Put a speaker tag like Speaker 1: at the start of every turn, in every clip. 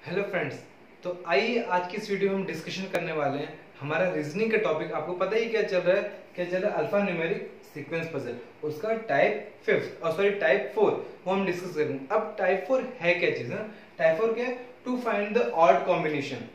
Speaker 1: Hello friends. तो आइए आज की इस वीडियो में हम डिस्कशन करने वाले हैं हमारा रीजनिंग का टॉपिक। आपको पता ही क्या चल रहा है अल्फा न्यूमेरिक सीक्वेंस पजल, उसका टाइप 4 वो हम डिस्कस करेंगे। अब टाइप 4 है क्या चीज है? टाइप 4 क्या है? To find the odd combination,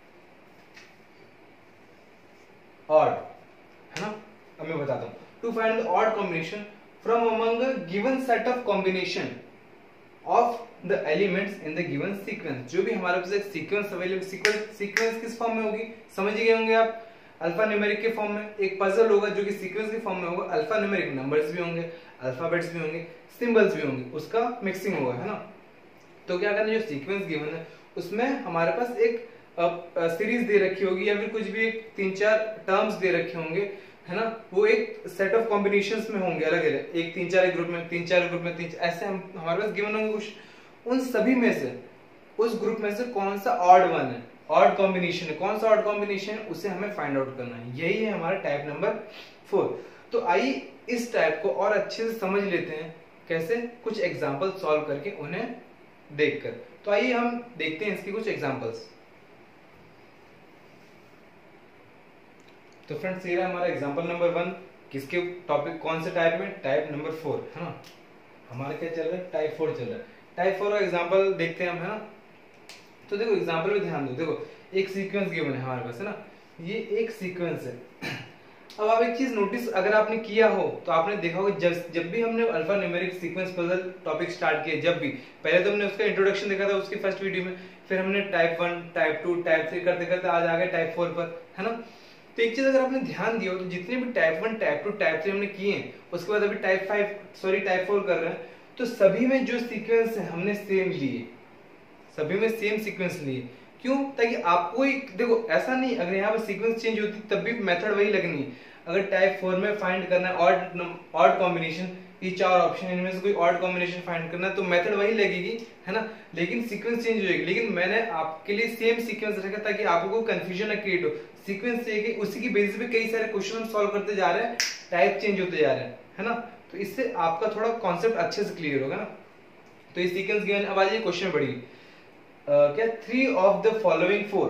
Speaker 1: odd है ना। अब मैं बताता हूँ, to find the odd combination from among given set of combination of the elements in the given sequence. जो भी हमारे पास एक सीक्वेंस अवेलेबल, सीक्वेंस किस फॉर्म में होगी समझ गए होंगे आप? अल्फा न्यूमेरिक के फॉर्म में। एक पजल होगा जो कि सीक्वेंस के फॉर्म में होगा। अल्फा न्यूमेरिक नंबर्स भी होंगे, अल्फाबेट्स भी होंगे, सिंबल्स भी होंगे, उसका मिक्सिंग होगा, है ना। तो क्या करना है, जो सीक्वेंस गिवन है उसमें हमारे पास एक सीरीज दे रखी होगी या फिर कुछ भी एक 3-4 टर्म्स दे रखे होंगे, है ना। वो एक सेट ऑफ कॉम्बिनेशंस में होंगे, अलग अलग, एक 3-4 ग्रुप में, 3-4 ग्रुप में, 3 ऐसे हम हमारे पास गिवन होंगे कुछ। उन सभी में से, उस ग्रुप में से कौन सा ऑड वन है, ऑड कॉम्बिनेशन है, कौन सा ऑड कॉम्बिनेशन है, उसे हमें फाइंड आउट करना है। यही है हमारा टाइप नंबर 4। तो आइए इस टाइप को और अच्छे से समझ लेते हैं, कैसे, कुछ एग्जांपल सॉल्व करके उन्हें देखकर। तो आइए हम देखते हैं इसकी कुछ एग्जांपल्स। तो फ्रेंड्स ये रहा हमारा एग्जांपल नंबर 1। किसके टॉपिक, कौन से टाइप में? टाइप नंबर 4, है ना। हमारा क्या चल रहा है? टाइप 4 चल रहा है। टाइप 4 का एग्जांपल देखते हैं हम, है ना। तो देखो एग्जांपल में ध्यान दो। देखो एक सीक्वेंस गिवन है हमारे पास, है ना। ये एक सीक्वेंस है। अब आप एक चीज नोटिस अगर आपने किया हो तो आपने देखा होगा, जब भी हमने alpha numeric sequence puzzle topic start किया, जब भी पहले तो हमने उसका इंट्रोडक्शन देखा था उसकी फर्स्ट वीडियो में, फिर हमने टाइप 1, टाइप 2, टाइप 3 करते करते आज आ गए टाइप 4 पर, है ना। तो एक चीज अगर आपने ध्यान दिया हो तो जितने भी टाइप 1, टाइप 2, टाइप 3 हमने किए हैं, उसके बाद अभी टाइप 4 कर रहे हैं, तो सभी में जो सीक्वेंस है हमने सेम लिए, सभी में सेम सीक्वेंस लिए। क्यों? ताकि आपको एक, देखो ऐसा नहीं, अगर यहाँ पर सीक्वेंस चेंज होती तब भी मेथड वही लगनी है। अगर टाइप 4 में फाइंड करना है ऑड कॉम्बिनेशन, ये 4 ऑप्शन इनमें से कोई ऑड कॉम्बिनेशन फाइंड करना है, तो मेथड वही लगेगी, है ना। लेकिन सीक्वेंस चेंज हो जाएगी। लेकिन मैंने आपके लिए सेम सीक्वेंस रखा ताकि आपको कंफ्यूजन ना क्रिएट हो। सीक्वेंस चेंज, उसी की बेसिस पे कई सारे क्वेश्चन हम सॉल्व करते जा रहे हैं, टाइप चेंज होते जा रहे हैं, है ना। तो इससे आपका थोड़ा कॉन्सेप्ट अच्छे से क्लियर होगा ना। तो ये सीक्वेंस गिवन। अब आज ये क्वेश्चन पढ़िए, क्या 3 ऑफ द फॉलोइंग 4,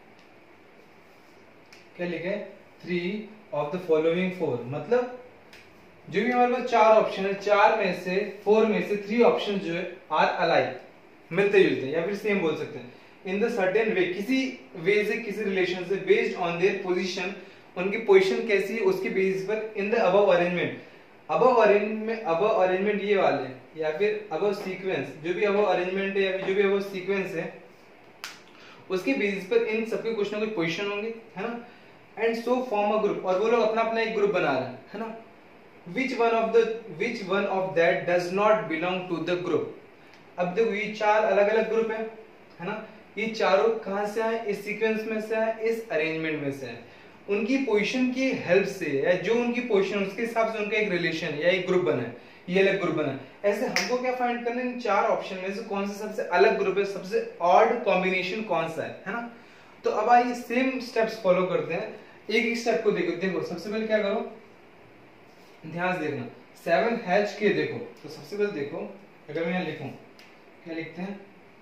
Speaker 1: क्या लिखा है? 3 ऑफ द फॉलोइंग 4, मतलब जो भी हमारे पास 4 ऑप्शन है, 4 में से 3 ऑप्शन जो है आर अलाइक, मिलते जुलते या फिर सेम बोल सकते हैं। इन द सर्टेन वे, किसी वे से, किसी रिलेशन से, बेस्ड ऑन देयर पोजीशन, उनकी पोजीशन कैसी है उसके बेसिस पर, in the above arrangement, above arrangement ये वाले, या फिर अबव सीक्वेंस, जो भी अबव अरेंजमेंट है या फिर जो भी अबव सीक्वेंस है उसके बेसिस पर इन सबके कुछ ना कुछ पोजीशन होंगे, है ना। And so form a group, और वो लोग अपना अपना एक ग्रुप बना रहे हैं, है ना। which one of that does not belong to the group। अब देखो ये 4 अलग अलग ग्रुप है ना। ये चारों कहां से आए? इस सीक्वेंस में से आए, इस अरेंजमेंट में से आए। उनकी पोजीशन की हेल्प से, या जो उनकी पोजीशन उसके हिसाब से उनका एक रिलेशन या एक ग्रुप बना है, ये अलग ग्रुप बना है। ऐसे हमको क्या फाइंड करना है? इन 4 ऑप्शन में से कौन सा सबसे अलग ग्रुप है, सबसे ऑड कॉम्बिनेशन कौन सा है ना। तो अब आइए सेम स्टेप्स फॉलो करते हैं, एक एक स्टेप को देखो। सबसे पहले क्या करो, ध्यान से देखना। 7 हैच के, देखो तो सबसे पहले देखो, अगर मैं यहाँ लिखूं, क्या लिखते हैं?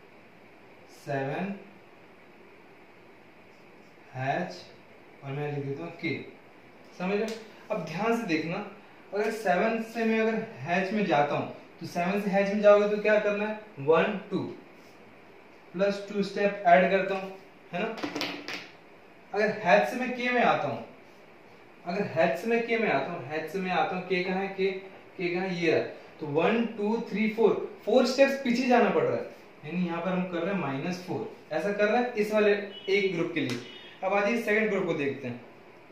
Speaker 1: 7 हैच, और मैं लिख देता हूँ के, समझ लो। अब ध्यान से देखना, अगर 7 से मैं अगर हैच में जाता हूं, तो 7 से हैच में जाओगे तो क्या करना है? 1 2 प्लस 2 स्टेप ऐड करता हूं, है ना। अगर हैच से मैं के में आता हूं, हैच से मैं के में आता हूं, के कहां है? के कहां है? ये रहा। तो 1 2 3 4 स्टेप्स पीछे जाना पड़ रहा है, यानी यहाँ पर हम कर रहे हैं -4, ऐसा कर रहा है इस वाले एक ग्रुप के लिए। अब आज ये सेकंड ग्रुप को देखते हैं,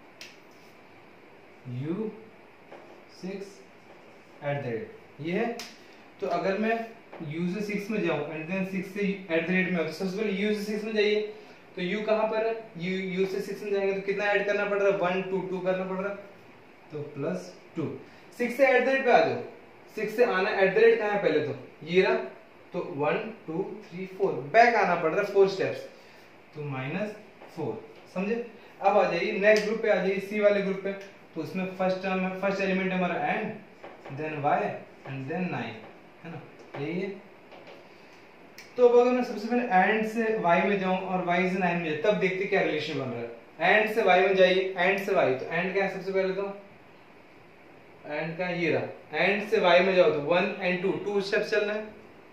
Speaker 1: U6 ये है। तो अगर मैं U से 6 में जाऊं एंड देन 6 से @ में, तो सबसे पहले U से 6 में जाइए, तो U कहां पर है? U से 6 में जाएंगे तो कितना ऐड करना पड़ रहा है? 1 2 2 करना पड़ रहा है, तो +2। 6 से @ पे आ जाओ, 6 से आना @ कहां है? पहले तो ये रहा, तो 1 2 3 4 बैक आना पड़ रहा है 4 स्टेप्स, तो -4, समझे। अब आ जाइए नेक्स्ट ग्रुप पे, आ जाइए सी वाले ग्रुप पे। तो उसमें फर्स्ट एलिमेंट है हमारा and, then y and then 9, है ना, यही है। तो अब अगर मैं सबसे पहले एंड से y में जाऊं और y से 9 में जाऊं, तब देखते क्या रिलेशन बन रहा है। एंड से y में जाइए, एंड से y, तो एंड क्या है सबसे पहले, तो एंड का ये रहा। एंड से y में जाओ तो 1 एंड 2, 2 स्टेप्स चलना है,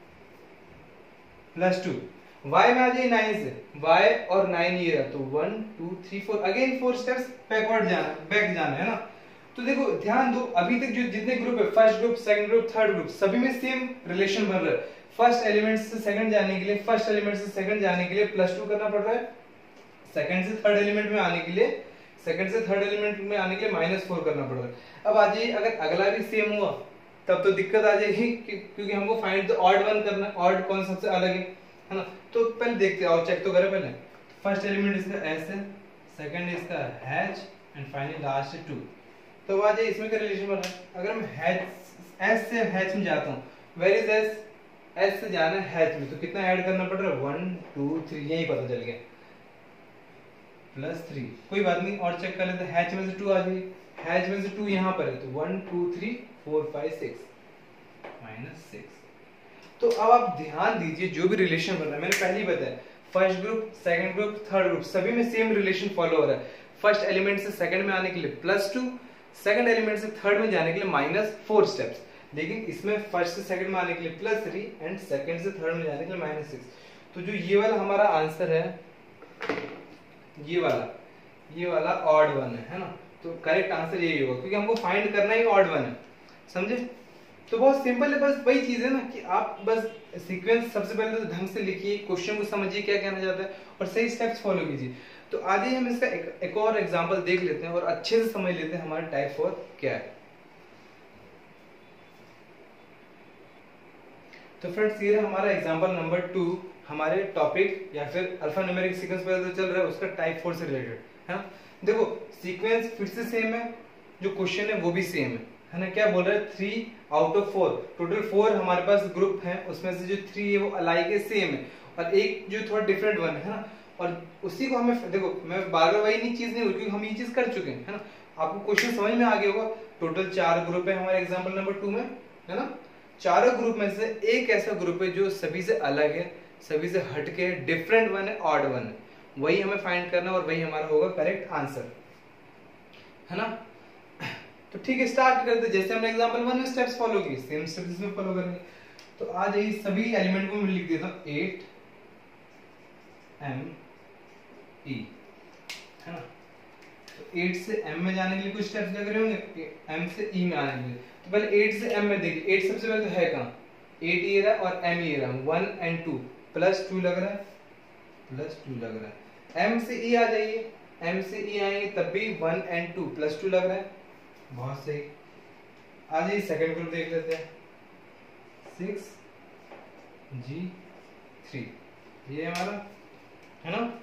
Speaker 1: +2। y में आ जाइए 9 से, y और 9 ये रहा, तो 1 2 3 4, अगेन 4 स्टेप्स बैकवर्ड जाना, बैक जाना है ना। तो देखो ध्यान दो, अभी तक जो जितने ग्रुप है, first group, second group, third group, सभी में सेम रिलेशन बन रहा है। फर्स्ट एलिमेंट से सेकंड जाने के लिए, फर्स्ट एलिमेंट से सेकंड जाने के लिए +2 करना पड़ रहा है। सेकंड से थर्ड एलिमेंट में आने के लिए, सेकंड से थर्ड एलिमेंट में आने के लिए -4 करना पड़ रहा है। अब आ जाइए, अगर अगला भी सेम हुआ तब तो दिक्कत आ जाएगी, क्योंकि हमको फाइंड द ऑड वन करना है, ऑड कौन सबसे अलग है ना। तो पहले देखते हैं और चेक तो करें पहले। फर्स्ट एलिमेंट इसका s है, सेकंड इसका h एंड फाइनली लास्ट है 2। तो आ जाइए, इसमें क्या रिलेशन बन रहा है। अगर मैं s से h में जाता हूँ, वेयर इज s, s से जाना है h में, तो कितना ऐड करना पड़ रहा है, 1 2 3, यही पता चल गया, +3। कोई बात नहीं, और चेक कर लेते हैं। h में से 2 आ जाइए, h में से 2 यहाँ पर है, तो 1 2 3 4 5 6 -6। तो अब आप ध्यान दीजिए, जो भी रिलेशन बन रहा है, मैंने पहले ही बताया, first group, second group, third group, सभी में सेम रिलेशन फॉलो हो रहा है। फर्स्ट एलिमेंट से सेकंड में आने के लिए +2, सेकंड एलिमेंट से थर्ड में जाने के लिए -4 स्टेप्स। लेकिन इसमें फर्स्ट से सेकंड में आने के लिए +3 एंड सेकंड से थर्ड में जाने के लिए -6। तो जो ये वाला हमारा आंसर है, ये वाला ऑड वन है ना। तो करेक्ट आंसर यही होगा, क्योंकि हमको फाइंड करना ही ऑड वन है, समझे। तो बहुत सिंपल है, बस वही चीज है ना कि आप बस सीक्वेंस सबसे पहले तो ढंग से लिखिए, क्वेश्चन को समझिए क्या कहना चाहता है, और सही स्टेप्स फॉलो कीजिए। तो आज ही हम इसका एक और एग्जांपल देख लेते हैं और अच्छे से समझ लेते हैं हमारा टाइप 4 क्या है। तो फ्रेंड्स, ये हमारा एग्जांपल नंबर 2 हमारे टॉपिक या फिर अल्फा न्यूमेरिक सीक्वेंस पर जो चल रहा है उसका टाइप 4 से रिलेटेड है ना। देखो सीक्वेंस फिर से सेम है, जो क्वेश्चन है वो भी सेम है ना। क्या बोल रहा है, 3 आउट ऑफ 4, टोटल 4 हमारे पास ग्रुप है, उसमें से जो 3 है वो अलाइक है, सेम है, और एक जो थोड़ा डिफरेंट वन है ना। और उसी को हमें, देखो मैं बार बार वही नहीं चीज नहीं, क्योंकि हम ये चीज कर चुके हैं है ना। आपको क्वेश्चन समझ में आ गया होगा। टोटल 4 ग्रुप है हमारे एग्जाम्पल नंबर 2 में, है ना। चारों ग्रुप में से एक ऐसा ग्रुप है जो सभी से अलग है, सभी से हटके है, डिफरेंट वन है, ऑड वन है, वही हमें फाइंड करना और वही हमारा होगा करेक्ट आंसर, है ना। तो ठीक है, स्टार्ट करते हैं। जैसे हमने एग्जांपल 1 में स्टेप्स फॉलो किए, सेम स्टेप्स इसमें फॉलो करेंगे। तो आज यही सभी एलिमेंट को मैं लिख देता हूं, 8 M E, है ना। तो 8 से M में जाने के लिए कुछ स्टेप्स क्या करे होंगे, M से E में आने के लिए। तो पहले 8 से M में देखिए, 8 सबसे पहले तो है कहां, 8 ये रहा और M ये रहा, 1 एंड 2, +2 लग रहा है, +2 लग रहा है। M से E आ जाइए, M से E आएंगे तब भी 1 एंड 2, +2 लग रहा है, बहुत सही। आज ये सेकंड ग्रुप देख लेते हैं, 6G3, ये हमारा है ना,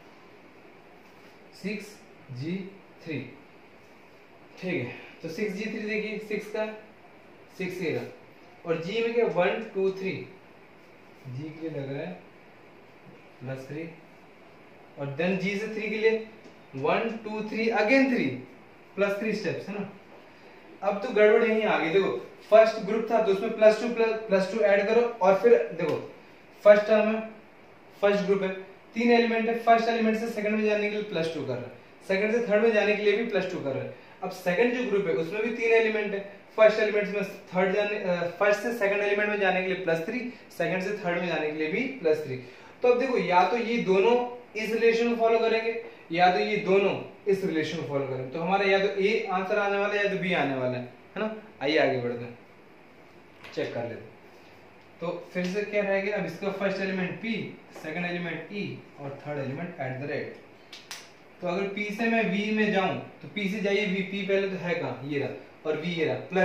Speaker 1: 6G3, ठीक है। तो 6G3 देखिए, 6 का 6 ये रहा, और G में क्या 1 2 3, G के लिए लग रहा है +3, और देन G से 3 के लिए 1 2 3 अगेन 3, +3 स्टेप्स, है ना। अब तो गड़बड़ यहीं आ गई। देखो फर्स्ट ग्रुप था तो उसमें +2 ऐड करो, और फिर देखो फर्स्ट टर्म है, फर्स्ट ग्रुप है, 3 एलिमेंट है, फर्स्ट एलिमेंट से सेकंड में जाने के लिए +2 कर रहा है, सेकंड से थर्ड में जाने के लिए भी +2 कर रहा है। अब सेकंड जो ग्रुप है उसमें भी 3 एलिमेंट है, फर्स्ट एलिमेंट में फर्स्ट से सेकंड एलिमेंट में जाने के लिए +3, सेकंड से थर्ड में जाने के लिए भी +3। तो अब देखो, या तो ये दोनों इस रिलेशन को फॉलो करेंगे, या तो ये दोनों इस रिलेशन को फॉलो करेंगे। तो हमारा या तो ए आंसर आने वाला है या तो बी आने वाला है ना। आइए आगे बढ़ते हैं, चेक कर लेते हैं। तो फिर से क्या रहेगा, अब इसका first element P, second element E और थर्ड एलिमेंट @। तो अगर P से मैं V में जाऊं तो P से जाइए V, P पहले तो है कहां, ये रहा, और V ये रहा,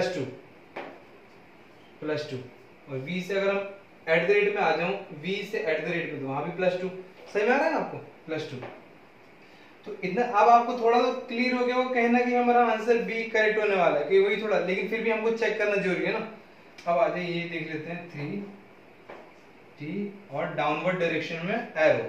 Speaker 1: +2, और V से अगर हम @ में आ जाऊं, V से @ में, तो वहां भी +2, सही में आ रहा है ना आपको, +2। तो इतना अब आपको थोड़ा तो क्लियर हो गया होगा, कहना कि हमारा आंसर बी करेक्ट होने वाला है, कि वही थोड़ा, लेकिन फिर भी हमको चेक करना जरूरी है ना। अब आ जाइए, ये देख लेते हैं 3T और डाउनवर्ड डायरेक्शन में एरो,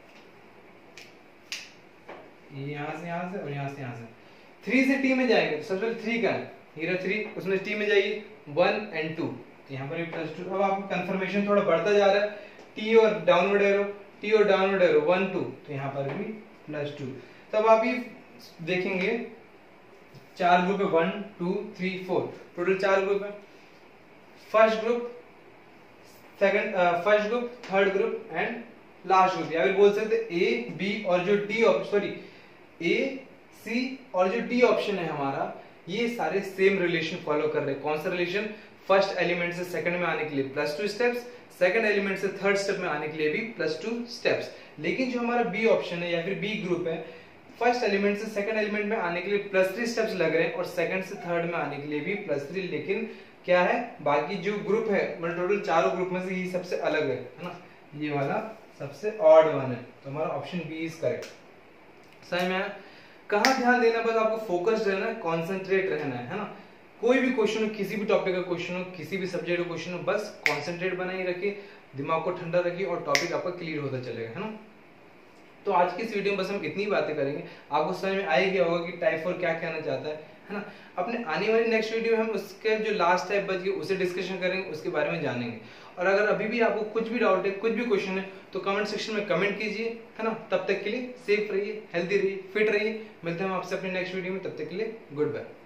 Speaker 1: ये यहां से और यहां से 3 से T में जाएंगे। तो सबसे पहले 3 का है, ये रहा 3, उसमें T में जाइए 1 एंड 2, तो यहाँ पर भी +2। अब आपको कंफर्मेशन थोड़ा बढ़ता जा रहा है, टी और डाउनवर्ड एरो, टी और डाउनवर्ड एरो 1 2, तो यहाँ पर भी +2। तब आप ये देखेंगे 4 ग्रुप है, 1 2 3 4, टोटल 4 ग्रुप है। First group, first group, third group and last group, या फिर बोल सकते ए बी और जो डी सॉरी ए सी और जो डी ऑप्शन है हमारा, ये सारे सेम रिलेशन फॉलो कर रहे हैं। कौन सा रिलेशन? फर्स्ट एलिमेंट से सेकंड में आने के लिए +2 स्टेप्स, सेकंड एलिमेंट से थर्ड स्टेप में आने के लिए भी +2 स्टेप्स। लेकिन जो हमारा बी ऑप्शन है या फिर बी ग्रुप है, फर्स्ट एलिमेंट से सेकंड एलिमेंट में आने के लिए +3 स्टेप्स लग रहे हैं और सेकंड से थर्ड में आने के लिए भी +3। लेकिन क्या है, बाकी जो ग्रुप है मतलब टोटल चारों ग्रुप में से ये सबसे अलग है ना, ये वाला सबसे ऑड वन है। तो हमारा ऑप्शन बी इज करेक्ट। समझ में आया? कहाँ ध्यान देना, बस आपको फोकस्ड रहना है, कॉन्सेंट्रेट रहना है ना। कोई भी क्वेश्चन हो, किसी भी टॉपिक का क्वेश्चन हो, किसी भी सब्जेक्ट का क्वेश्चन हो, बस कॉन्सेंट्रेट बनाए रखिए, दिमाग को ठंडा रखिए और टॉपिक आपका क्लियर होता चलेगा, है ना। तो आज की इस वीडियो में बस हम इतनी बातें करेंगे, आपको समझ में आ ही गया होगा कि टाइप 4 क्या कहना चाहता है ना। अपने आने वाली नेक्स्ट वीडियो में हम उसके जो लास्ट टाइप बच गए उसे डिस्कशन करेंगे, उसके बारे में जानेंगे। और अगर अभी भी आपको कुछ भी डाउट है, कुछ भी क्वेश्चन है, तो कमेंट सेक्शन में कमेंट कीजिए, है ना। तब तक के लिए सेफ रहिए, हेल्दी रहिए, फिट रहिए। मिलते हैं हम आपसे अपने नेक्स्ट वीडियो में, तब तक के लिए गुड बाय।